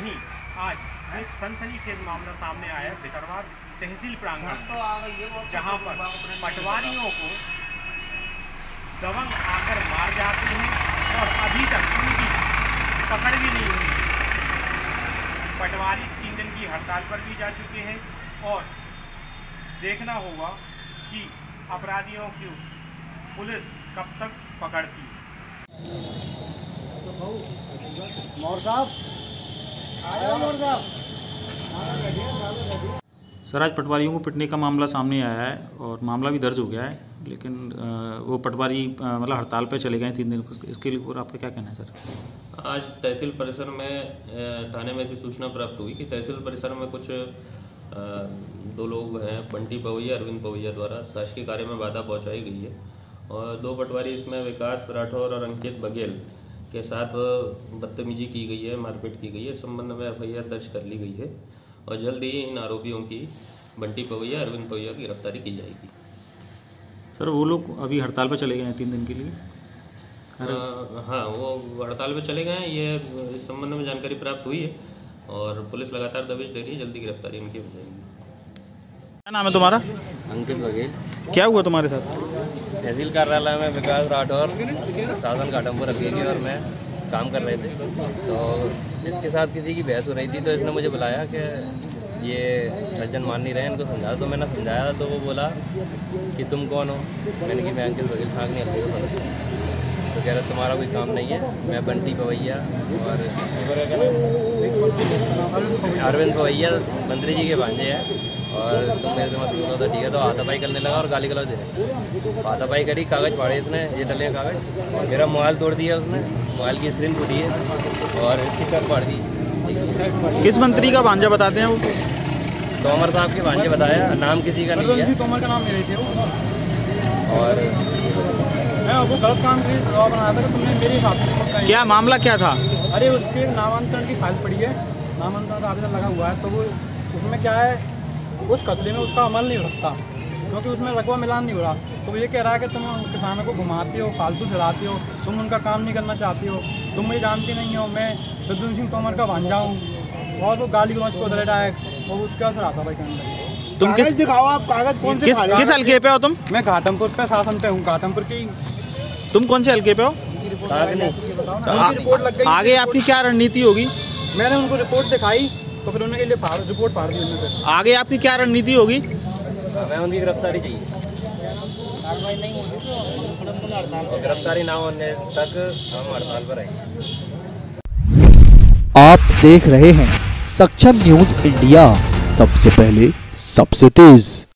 वहीं आज एक सनसनीखेज मामला सामने आया भितरवार तहसील प्रांगण, जहां पर पटवारियों को दबंग आकर मार जाते हैं और अभी तक उनकी पकड़ भी नहीं हुई। पटवारी 3 दिन की हड़ताल पर भी जा चुके हैं और देखना होगा कि अपराधियों को पुलिस कब तक पकड़ती है। मौर्य साहब आया। मौर्य साहब सर, आज पटवारियों को पिटने का मामला सामने आया है और मामला भी दर्ज हो गया है, लेकिन वो पटवारी मतलब हड़ताल पे चले गए 3 दिन। इसके लिए आपका क्या कहना है सर? आज तहसील परिसर में थाने में ऐसी सूचना प्राप्त हुई कि तहसील परिसर में कुछ 2 लोग हैं, बंटी पवैया अरविंद पवैया द्वारा शासकीय कार्य में बाधा पहुंचाई गई है और 2 पटवारी इसमें विकास राठौर और अंकित बघेल के साथ बदतमीजी की गई है, मारपीट की गई है। इस संबंध में FIR दर्ज कर ली गई है और जल्द ही इन आरोपियों की बंटी पवैया अरविंद पवैया की गिरफ्तारी की जाएगी। सर, वो लोग अभी हड़ताल पर चले गए हैं 3 दिन के लिए? हाँ, वो हड़ताल पे चले गए हैं। ये इस संबंध में जानकारी प्राप्त हुई है और पुलिस लगातार दबिश दे रही है, जल्दी गिरफ्तारी उनकी हो जाएगी। क्या नाम है तुम्हारा? अंकित बघेल। क्या हुआ तुम्हारे साथ? तहसील कार्यालय में विकास राठौर शासन घाटमपुर हल्के के और मैं काम कर रहे थे, तो इसके साथ किसी की बहस हो रही थी, तो इसने मुझे बुलाया कि ये सज्जन मान नहीं रहे, इनको समझा। तो मैंने समझाया तो वो बोला कि तुम कौन हो? मैंने कि मैं अंकित बघेल छांगनी हल्के का सदस्य हूँ। तो कह रहे तुम्हारा कोई काम नहीं है, मैं बंटी पवैया और अरविंद पवैया मंत्री जी के भांजे हैं और तुम मेरे से मत बोलो। तो ठीक है, तो हाथापाई करने लगा और गाली गलौज दे। हाथापाई करी, कागज़ फाड़े इसने, ये डले कागज़, और मेरा मोबाइल तोड़ दिया उसने, मोबाइल की स्क्रीन टूटी है और इसकी शर्ट फाड़ दी। किस मंत्री का भांजा बताते हैं वो? तोमर साहब के भांजे बताया, नाम किसी का नहीं है। तोमर का नाम ले रहे थे और मैं वो गलत काम के लिए दबाव बनाया था कि तुमने मेरे हिसाब से क्या मामला क्या था? अरे उसके नामांतरण की फाइल पड़ी है, नामांतरण का आवेदन लगा हुआ है, तो वो उसमें क्या है, उस कतले में उसका अमल नहीं हो सकता क्योंकि उसमें रकबा मिलान नहीं हो रहा। तो ये कह रहा है कि तुम किसानों को घुमाते हो, फालतू चलाते हो, तुम उनका काम नहीं करना चाहती हो, तुम मुझे जानती नहीं हो, मैं प्रद्युम्न सिंह तोमर का भांजा हूँ। और वो गाली गलौज को दलेटा है और उसका असर आता भाई के अंदर। तुम किस दिखाओ, आप कागज कौन से किस हल्के पे हो तुम? मैं घाटमपुर पे शासन पे हूँ, घाटमपुर की। तुम कौन से हल्के पे हो? रिपोर्ट लग गई। आगे आपकी क्या रणनीति होगी? मैंने उनको रिपोर्ट दिखाई तो फिर उनके लिए रिपोर्ट फाड़ दी उन्होंने। आगे आपकी क्या रणनीति होगी? हमें उनकी गिरफ्तारी चाहिए। गिरफ्तारी ना होने तक हम हड़ताल पर रहेंगे। आप देख रहे हैं सक्षम न्यूज इंडिया, सबसे पहले सबसे तेज।